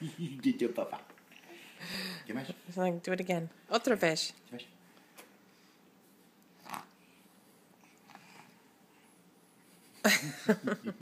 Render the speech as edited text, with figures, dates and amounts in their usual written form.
Dito, papá. ¿Qué más? Do it again. Otra vez. ¿Qué más?